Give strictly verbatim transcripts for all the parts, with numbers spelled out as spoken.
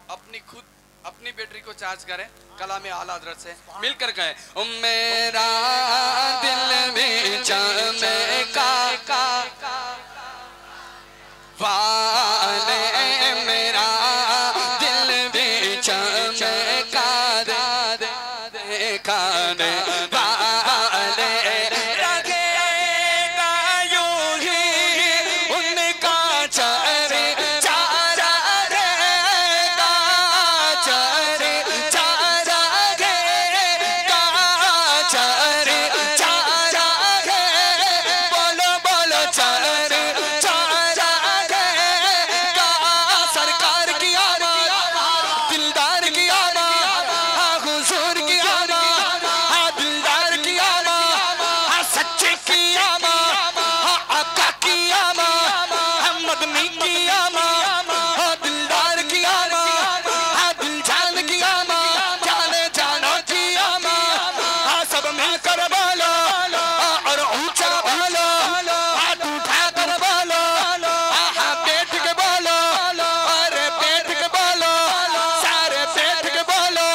अपनी खुद अपनी बैटरी को चार्ज करें, कला में आला हज़रत से मिलकर गए। मेरा दिल में चमका वाले, मेरा दिल में चमका देखा वाले, रखेगा यूं ही उनका चेहरे चारा रहेगा, चेहरे चारा रहेगा, चेहरे चारा है, बोलो बोलो चेहरे चारा रहेगा। सरकार की आवाज़, दिलदार की आवाज़, हाँ हुजूर की आवाज़, हाँ दिलदार की आवाज़, हाँ सच्चे की आवाज़, हाँ आका की आवाज़, हाँ मदनी की आवाज़, हाँ दिलदार की आवाज़, हाँ दिल जान की आवाज़, जाने जानो की आवाज़, हाँ सब मिलकर बोलो और ऊंचा बोलो, हाथ उठा कर बोलो, हाँ हाँ बैठ के बोलो, अरे बैठ के बोलो, सारे बैठ के बोलो।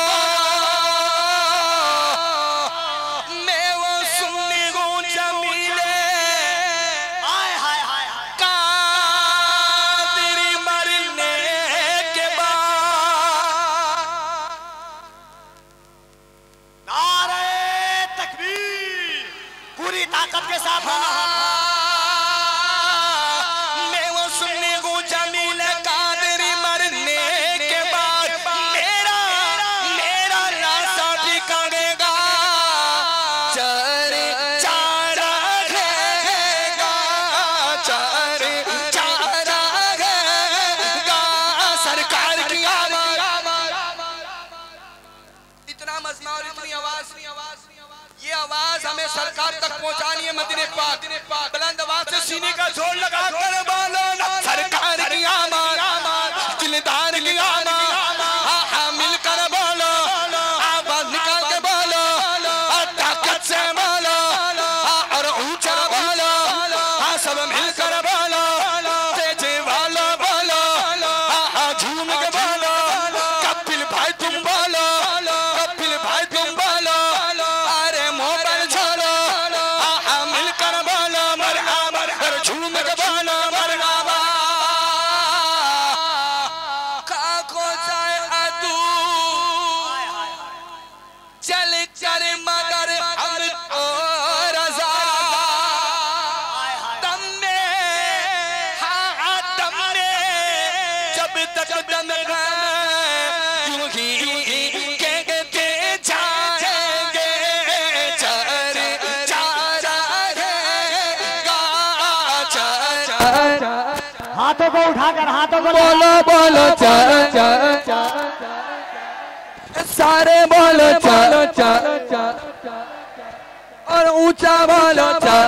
मैं वो सुन्नी हूँ जमीले हाय हाय हाय हाय कादिरी मरने के बाद। नारे तकबीर, पूरी ताकत के साथ बोलो। मैं वो सुन्नी हूँ जमीले कादिरी मरने के बाद, मेरा मेरा रास्ता ठिकानेगा, चेहरे चारा रहेगा, चेहरे चारा रहेगा। सरकार की आवाज़, इतना मजमा और इतनी आवाज़, ये आवाज़ हमें सरकार तक पहुंचानी है। मदीने पाक बुलंद आवाज़ से सीने का जोर लगा कर बोलो ना, सरकार की आवाज़, दिलदार की आवाज़, हाँ हाँ मिलकर बोलो, आवाज़ निकाल के बोलो, और ताकत से बोलो, हाँ और ऊंचा बोलो, हाँ सब मिलकर बोलो, तेजे वाला बोलो, हाँ हाँ झूम के बोलो, कपिल भाई तुम बोलो, कपिल भाई तुम बोलो, अरे मोबाइल छोड़ो, हाँ हाँ मिलकर बोलो मरहबा, और झूम के बोलो मरहबा। खाको जाए अदू चल कर मगर हम और रज़ा, दम में हाँ हाँ दम में जब तक दम है यूं ही कहते जाएंगे, चेहरे चारा रहेगा, चेहरा हाथों को उठाकर, हाथों को बोलो बोलो चल चल सारे बोलो चल चल और ऊंचा बोलो चल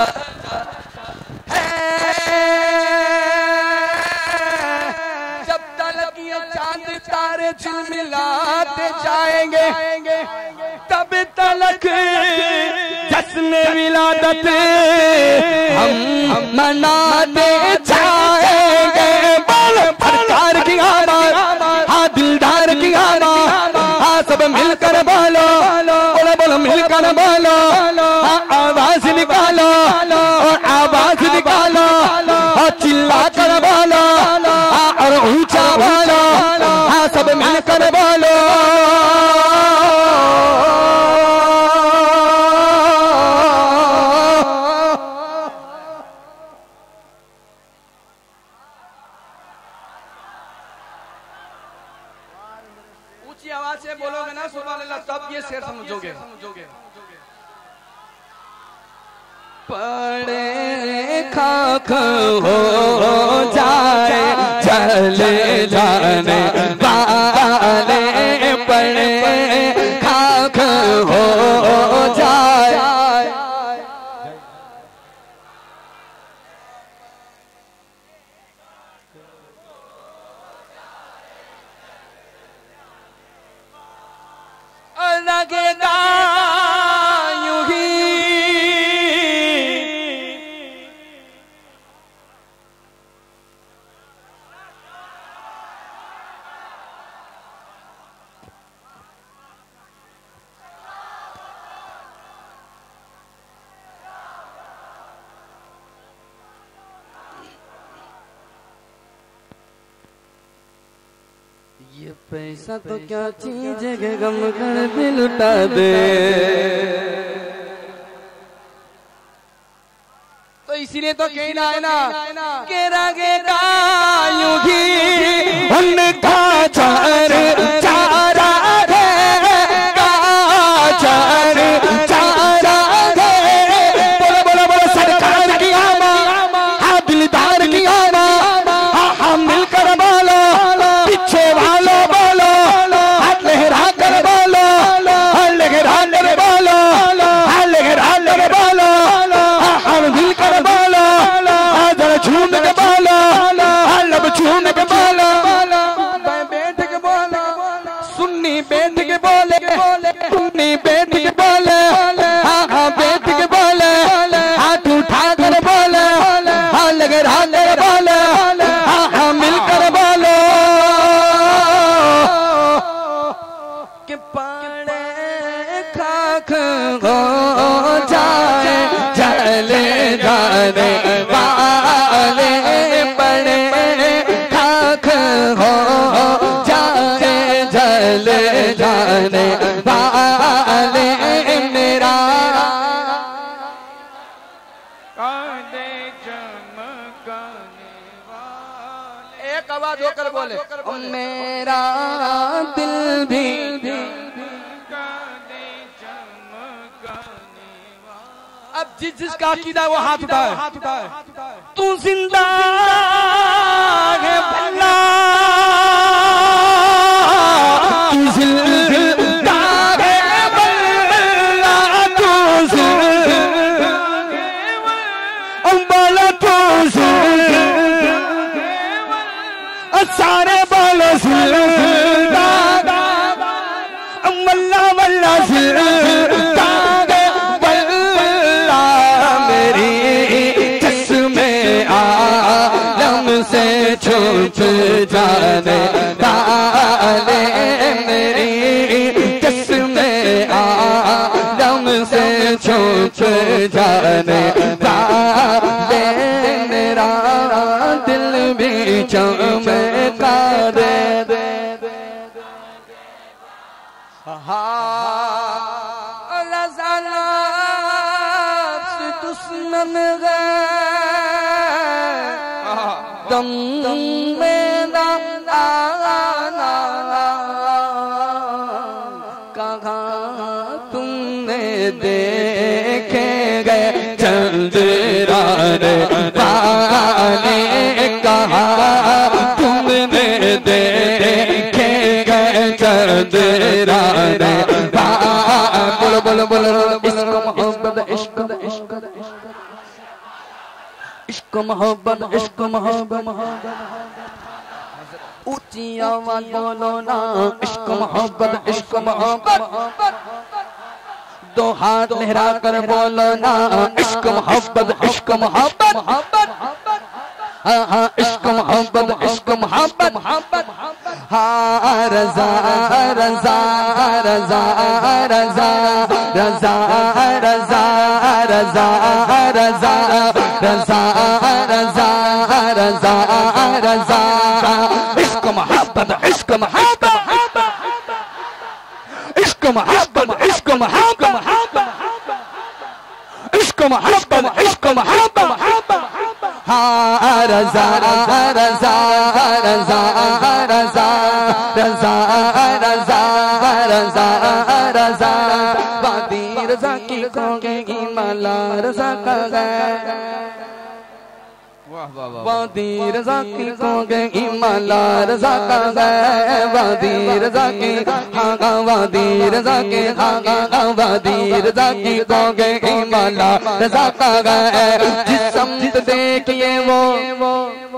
जब तलक ये चांद तारे झिलमिलाते जाएंगे, तब तलक जश्न विलादत हम मनाते जाएंगे। बोलो सरकार की आवाज़, हाँ दिलदार की आवाज़, हाँ सब मिलकर बोलो, बोलो बोलो मिलकर बोलो, हाँ आवाज़ निकालो और आवाज़ निकालो और चिल्ला कर बोलो, हाँ और ऊंचा बोलो, हाँ सब मिलकर बोलो। ऊंची आवाज से बोलोगे ना सुभान अल्लाह, तब ये शेर समझोगे। पड़े खाक हो जाए चले जाने वाले, पड़े खाक हो जाए। लगेगा यूं ही ये पैसा तो क्या चीज है गम कर दिल लुटा दे। तो इसीलिए तो कहना है ना के रागे यूं ही उनका चार चारा है चार चारा है। बोलो बोलो बोलो सरकार की आमा हाँ दिलदार की आमा हाँ हाँ मिलकर बोलो पीछे वालों बोलो हाथ लहरा कर बोलो हाँ लहरा कर बोलो हाँ लहरा कर बोलो हाँ हम मिलकर बोलो हाँ जरा झूम के बोलो हाँ लब झूम के बोलो बैठ के बोलो सुन्नी बैठ के बोले सुन्नी बैठ के बोले हाँ हाँ बैठ के बोले हाथ उठा कर बोले हाँ लगे हाथ लगे बोले हाँ हाँ मिलकर बोलो कि पाने खाक हो जाए जले जाने वाले पड़े खाक हो जाए जले जाने वाले मेरा कांदे चमकाने वाले। एक आवाज होकर बोले मेरा दिल भी कांदे चमकाने वाले। अब जिस जिसका अकीदा है वो हाथ उठाए हाथ उठाए तू जिंदा है भला तू जिंदा है भला तू जिंदा है भला तू जिंदा है सारे बोलो जिंदा वल्ला वल्ला जिंदा से छुप जाने वाले मेरी जिसमें आलम से छुप जाने वाले मेरा दिल भी चमका दे दे दुश्मन दम में ना आना कहाँ तुमने देखे गए चंद्राने वाले कहाँ तुमने देखे गए चंद्राने बोलो बोलो बोलो इश्क मोहब्बत इश्क इश्क इश्क मोहब्बत इश्क मोहब्बत ऊंची आवाज बोलो ना इश्क मोहब्बत इश्क मोहब्बत दो हाथ लहरा कर बोलो ना इश्क मोहब्बत इश्क मोहब्बत हाँ हाँ इश्क मोहब्बत इश्क मोहब्बत हाँ रज़ा रज़ा रज़ा रज़ा रज़ा रज़ा रज़ा रज़ा रज़ा रज़ा रज़ा रज़ा इश्क मोहब्बत इश्क मोहब्बत इश्क मोहब्बत इश्क मोहब्बत इश्क मोहब्बत इश्क मोहब्बत हाँ रज़ा रज़ा रज़ा रज़ा रज़ा रज़ा रज़ा रज़ा वादी रज़ा की खोगे माला रज़ा का गए वादी रज़ा की खोगे माला रज़ा का गए वादी रज़ा की हाँ गा वादी रज़ा के हाँ गा वादी रज़ा की खोगे माला रज़ा का गए जिस समझ देखिए वो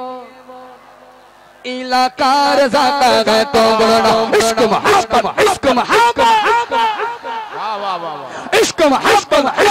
इलाका रज़ा का गए तो बोलो इश्क मोहब्बत इश्क मोहब्बत इश्क मोहब्बत